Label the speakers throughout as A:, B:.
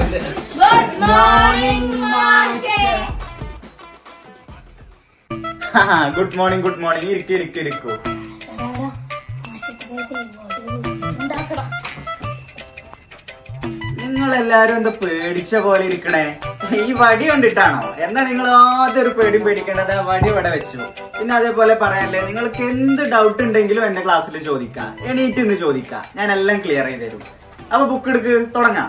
A: Good morning, Mashe.
B: Good morning, good morning. Irikku. നിങ്ങളെല്ലാരും എന്താ പേടിച്ച പോലെ ഇരിക്കണേ? ഈ വടി കണ്ടിട്ടാണോ? എന്താ നിങ്ങൾ ആദ്യം ഒരു പേടിക്കേണ്ടത്? വടി ഇവിടെ വെച്ചു. പിന്നെ അതേപോലെ പറയാനല്ലേ, നിങ്ങൾക്ക് എന്ത് ഡൗട്ട് ഉണ്ടെങ്കിലും എന്റെ ക്ലാസ്സിൽ ചോദിക്കാം, എണീറ്റ് നിന്ന് ചോദിക്കാം, ഞാൻ എല്ലാം ക്ലിയർ ചെയ്ത് തരും. അപ്പൊ ബുക്ക് എടുക്ക്, തുടങ്ങാം.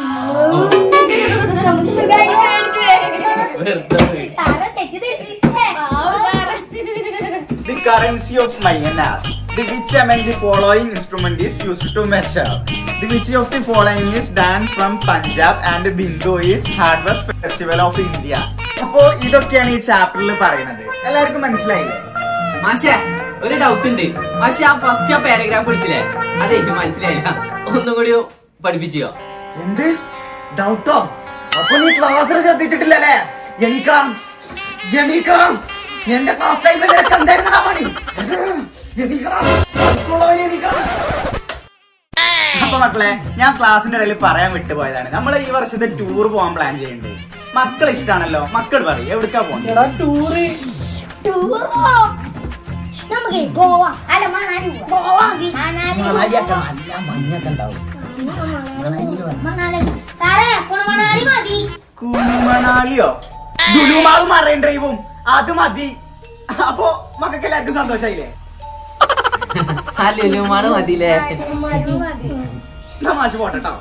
B: The currency of Myanmar. Which among the following instrument is used to measure? Which of the following is dance from Punjab and Bindu is Harvest Festival of India? അപ്പോ ഇതൊക്കെയാണ് ഈ ചാപ്റ്ററിൽ പറയുന്നത്. എല്ലാവർക്കും മനസ്സിലായില്ലേ?
C: മാഷേ, ഒരു ഡൗട്ട് ഉണ്ട്. മാഷേ, ആ ഫസ്റ്റ് പാരഗ്രാഫ് എടുത്തില്ലേ, അതെ മനസ്സിലായില്ല, ഒന്നും കൂടി പഠിപ്പിച്ചോ.
B: എന്ത് ഡൗട്ടോ? അപ്പൊ നീ ക്ലാസ്സിൽ ശ്രദ്ധിച്ചിട്ടില്ലല്ലേ? എണീക്കണം. എന്റെ ക്ലാസ് ടൈമിൽ നിനക്ക് എന്തായിരുന്നു പണി? അപ്പൊ മക്കളെ, ഞാൻ ക്ലാസ്സിന്റെ ഇടയിൽ പറയാൻ വിട്ടുപോയതാണ്. നമ്മൾ ഈ വർഷത്തെ ടൂർ പോകാൻ പ്ലാൻ ചെയ്യുന്നുണ്ട്. മക്കൾ ഇഷ്ടാണല്ലോ, മക്കൾ പറയും എവിടേക്കാ പോകണ്ടേ? ടൂറ്
A: നമുക്ക് ഗോവ അല്ല മണാലി. ഗോവ മണാലി മതി.
B: കുണുമണാലിയോ? ലുലുമാളും മറൈൻ ഡ്രൈവും അത് മതി. അപ്പൊ മക്കൾക്ക് എല്ലാവർക്കും സന്തോഷായില്ലേ?
C: ലുലുമാള് മതിയില്ലേ?
B: തമാശ പോട്ടോ.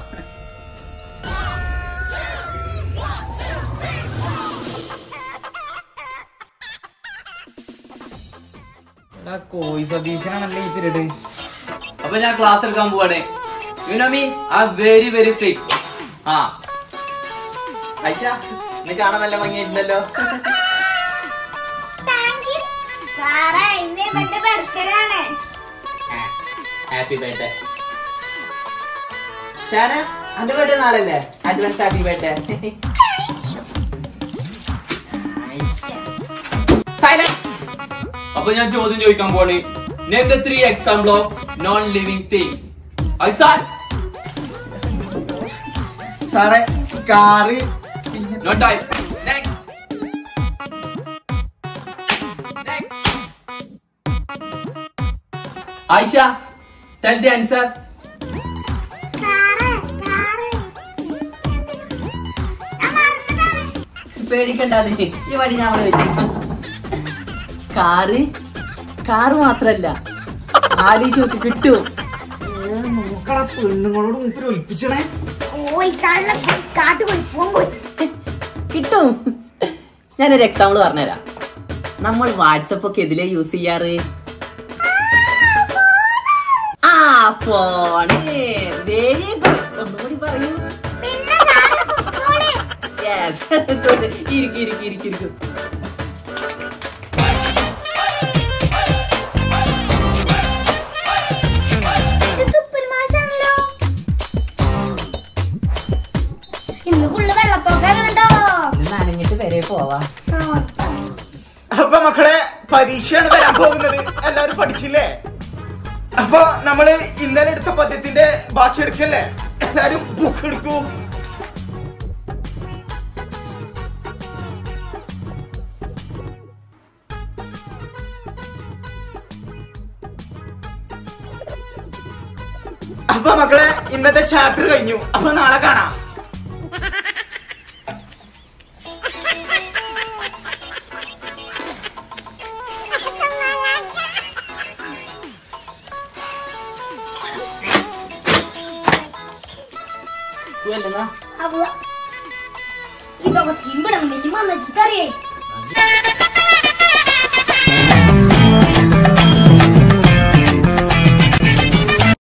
B: കോഴി സതീശനാണല്ലേ ഈ പീരീഡ്.
C: അപ്പൊ ഞാൻ ക്ലാസ് എടുക്കാൻ പോവാണ്. യുനോമി ആ വെരി വെരി സ്ട്രിക്റ്റ്. ആ ഐഷ, നീ കാണാൻ നല്ല ഭംഗിയായിട്ടുണ്ടല്ലോ. Happy birthday. ഷാന, അന്റെ ബർത്ത്ഡേ നാളല്ലേ? Advance happy birthday. അപ്പൊ ഞാൻ ചോദ്യം ചോദിക്കാൻ പോണ്. Name the 3 examples of non-living things.
B: സാറേ, car.
C: No time. Next. Aisha, tell the answer. പേടിക്കണ്ടാതെ, ഈ വടി ഞാൻ അവിടെ വെച്ചു. കാറ് മാത്രല്ല, ആലോചിച്ച് കിട്ടും.
B: നോക്കടാ, പെണ്ണുങ്ങളോട് മുമ്പിൽ ഒലിപ്പിച്ചണേ.
C: കിട്ടും. ഞാനൊരു എക്സാമ്പിൾ പറഞ്ഞുതരാം. നമ്മൾ വാട്സപ്പ് ഒക്കെ ഇതിലേ യൂസ് ചെയ്യാറ്? ആ, ഫോണ്. Very good. ഒന്നുകൂടി പറയൂ. ഇരിക്കും. നനഞ്ഞിട്ട് വരെ പോവാ.
B: അപ്പൊ മക്കളെ, പരീക്ഷയാണ് വരാൻ പോകുന്നത്. എല്ലാവരും പഠിച്ചില്ലേ? അപ്പൊ നമ്മള് ഇന്നലെ എടുത്ത പദ്യത്തിന്റെ ബാക്കി എടുക്കല്ലേ? എല്ലാരും ബുക്ക് എടുക്കൂ. അപ്പൊ മക്കളെ, ഇന്നത്തെ ചാപ്റ്റർ കഴിഞ്ഞു. അപ്പൊ നാളെ കാണാം.
A: ഇതൊക്കെ തിമ്പടം വലിയ ചെറിയ